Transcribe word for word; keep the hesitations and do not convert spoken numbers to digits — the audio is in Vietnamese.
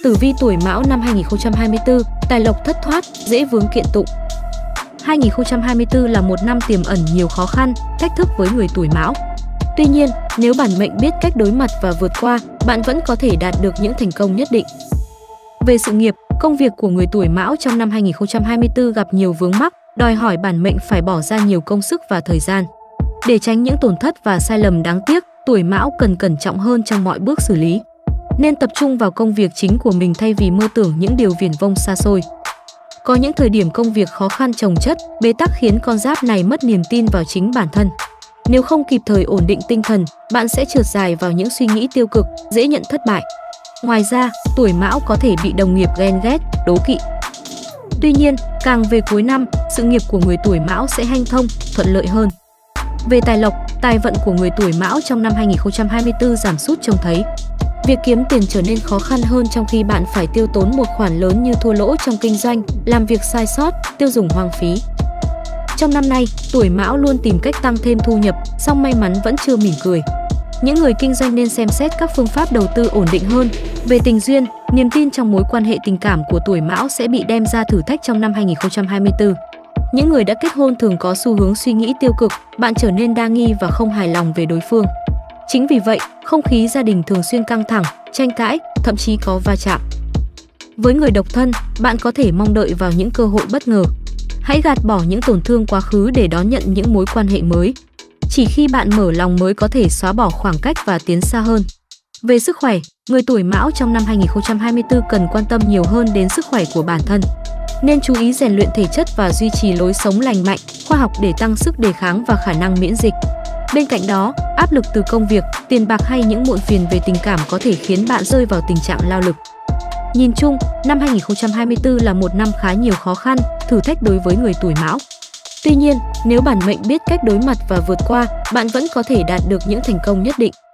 Tử vi tuổi Mão năm hai nghìn không trăm hai mươi tư, tài lộc thất thoát, dễ vướng kiện tụng. hai nghìn không trăm hai mươi tư là một năm tiềm ẩn nhiều khó khăn, thách thức với người tuổi Mão. Tuy nhiên, nếu bản mệnh biết cách đối mặt và vượt qua, bạn vẫn có thể đạt được những thành công nhất định. Về sự nghiệp, công việc của người tuổi Mão trong năm hai nghìn không trăm hai mươi tư gặp nhiều vướng mắc, đòi hỏi bản mệnh phải bỏ ra nhiều công sức và thời gian. Để tránh những tổn thất và sai lầm đáng tiếc, tuổi Mão cần cẩn trọng hơn trong mọi bước xử lý. Nên tập trung vào công việc chính của mình thay vì mơ tưởng những điều viển vông xa xôi. Có những thời điểm công việc khó khăn chồng chất, bế tắc khiến con giáp này mất niềm tin vào chính bản thân. Nếu không kịp thời ổn định tinh thần, bạn sẽ trượt dài vào những suy nghĩ tiêu cực, dễ nhận thất bại. Ngoài ra, tuổi Mão có thể bị đồng nghiệp ghen ghét, đố kỵ. Tuy nhiên, càng về cuối năm, sự nghiệp của người tuổi Mão sẽ hanh thông, thuận lợi hơn. Về tài lộc, tài vận của người tuổi Mão trong năm hai nghìn không trăm hai mươi tư giảm sút trông thấy. Việc kiếm tiền trở nên khó khăn hơn trong khi bạn phải tiêu tốn một khoản lớn như thua lỗ trong kinh doanh, làm việc sai sót, tiêu dùng hoang phí. Trong năm nay, tuổi Mão luôn tìm cách tăng thêm thu nhập, song may mắn vẫn chưa mỉm cười. Những người kinh doanh nên xem xét các phương pháp đầu tư ổn định hơn. Về tình duyên, niềm tin trong mối quan hệ tình cảm của tuổi Mão sẽ bị đem ra thử thách trong năm hai nghìn không trăm hai mươi tư. Những người đã kết hôn thường có xu hướng suy nghĩ tiêu cực, bạn trở nên đa nghi và không hài lòng về đối phương. Chính vì vậy, không khí gia đình thường xuyên căng thẳng, tranh cãi, thậm chí có va chạm. Với người độc thân, bạn có thể mong đợi vào những cơ hội bất ngờ. Hãy gạt bỏ những tổn thương quá khứ để đón nhận những mối quan hệ mới. Chỉ khi bạn mở lòng mới có thể xóa bỏ khoảng cách và tiến xa hơn. Về sức khỏe, người tuổi Mão trong năm hai nghìn không trăm hai mươi tư cần quan tâm nhiều hơn đến sức khỏe của bản thân. Nên chú ý rèn luyện thể chất và duy trì lối sống lành mạnh, khoa học để tăng sức đề kháng và khả năng miễn dịch. Bên cạnh đó, áp lực từ công việc, tiền bạc hay những muộn phiền về tình cảm có thể khiến bạn rơi vào tình trạng lao lực. Nhìn chung, năm hai nghìn không trăm hai mươi tư là một năm khá nhiều khó khăn, thử thách đối với người tuổi Mão. Tuy nhiên, nếu bản mệnh biết cách đối mặt và vượt qua, bạn vẫn có thể đạt được những thành công nhất định.